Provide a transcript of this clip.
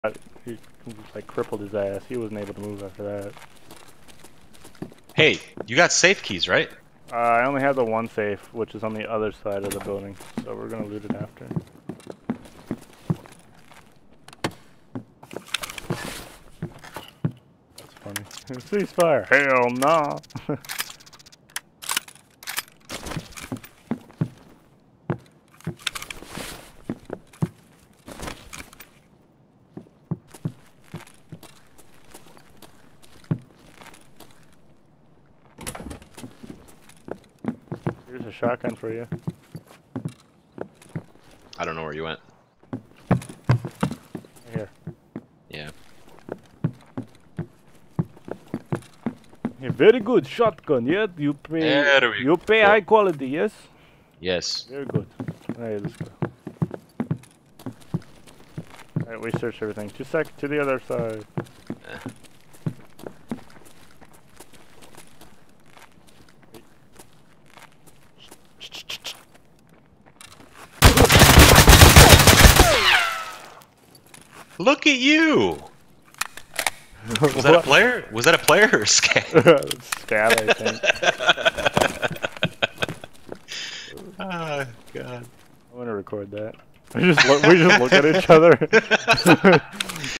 He like crippled his ass. He wasn't able to move after that. Hey, you got safe keys, right? I only have the one safe, which is on the other side of the building, so we're gonna loot it after. That's funny. Ceasefire! Hell nah! Here's a shotgun for you. I don't know where you went. Here. Yeah. A very good shotgun, yeah? You pay high quality, yes? Yes. Very good. Alright, let's go. Alright, we searched everything. To the other side. Look at you! Was that a player? Was that a player or a scat? Scat, I think. Oh, God. I'm gonna record that. We just look at each other.